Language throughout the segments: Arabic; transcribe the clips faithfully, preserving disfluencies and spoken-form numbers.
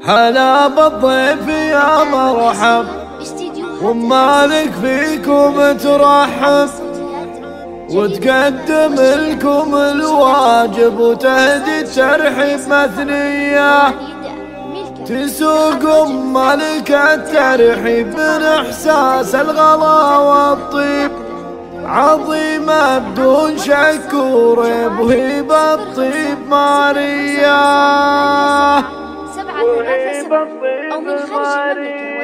هلا بالضيف يا مرحب، ومالك فيكم ترحب وتقدم لكم الواجب وتهدي الترحيب مثنية. تسوق مالك الترحيب من احساس الغلا والطيب، عظيمة بدون شك وريب وهي بالطيب ماريا. أو من خارج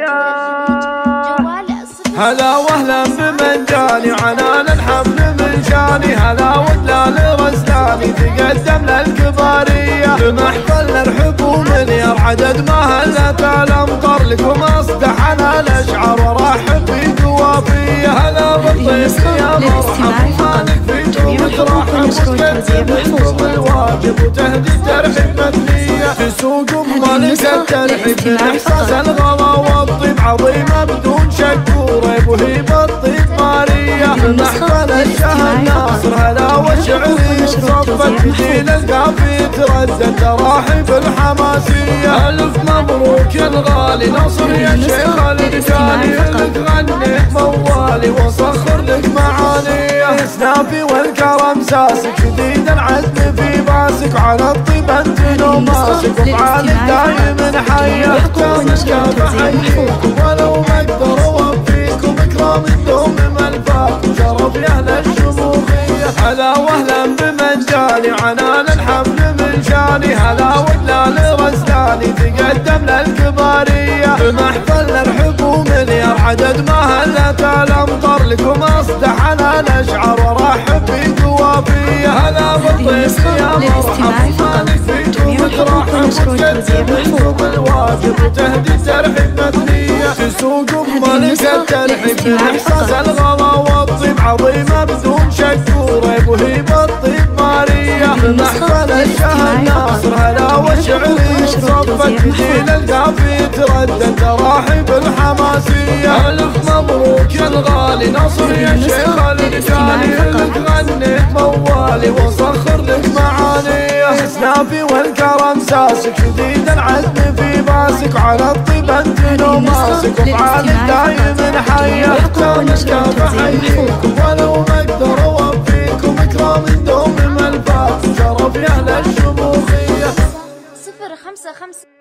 هلا وهلا بمن جاني عنان الحفل من شاني، هلا ودلال رزلاني تقدم للكبارية بمحفل نرحب ومليار عدد ما هلت الامطار، لكم اصدح على الاشعار ورحب في قوافية. هلا بالضيف يا مرحب، مالك فيكم ترحب وتقدم لكم الواجب وتهدي الترحيب مثنية. تسوق مالك الترحيب من احساس الغلا والطيب، عظيمة بدون شك وريب وهي بالطيب ماريا. بمحفل الشهر ناصر هلا وشعري صفت جيل القافي تردد تراحيب الحماسية. الف مبروك يا الغالي ناصر يا شيخ الرجالي، لك غنيت موالي وصخر لك معانيه. سنافي والكرم ساسك شديد العزم في باسك، على الطيب انت لو ماسك وفعالك دايم حيا. اختام الكافة حييكم ولو ما اقدر اوفيكم اكرام الدوم ملفاك وشرف يا اهل الشموخية. هلا وهلا بمن جاني عنان الحفل من شاني، هلا ودلال رزلاني تقدم للكبارية بمحفل نرحب ومليار عدد ما هلت الامطار، لكم اصدح على الاشعار ورحب في قوافية. هلا بالضيف يا مرحب، مالك فيكم ترحب وتقدم لكم الواجب وتهدي الترحيب مثنية. تسوق مالك الترحيب من احساس الغلا والطيب، عظيمة بدون شك وريب وهي بالطيب ماريا. بمحفل الشهر ناصر هلا وشعري صفت جيل القافي تردد تراحيب الحماسية. الف مبروك يا الغالي ناصر يا شيخ الرجالي، لك غنيت موالي وصخر لك معانيه. سنافي والكرم ساسك شديد العزم في باسك، على الطيب انت لو ماسك وفعالك دايم حيا. اختام الكافة حييكم ولو ما اقدر اوفيكم اكرام الدوم ملفاك وشرف يا اهل الشموخية. صفر خمسة خمسة